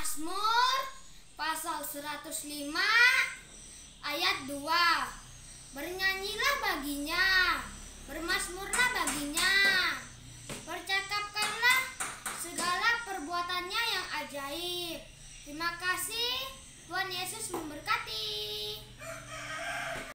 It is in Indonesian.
Mazmur pasal 105 ayat 2. Bernyanyilah baginya, bermazmurlah baginya, percakapkanlah segala perbuatannya yang ajaib. Terima kasih, Tuhan Yesus memberkati.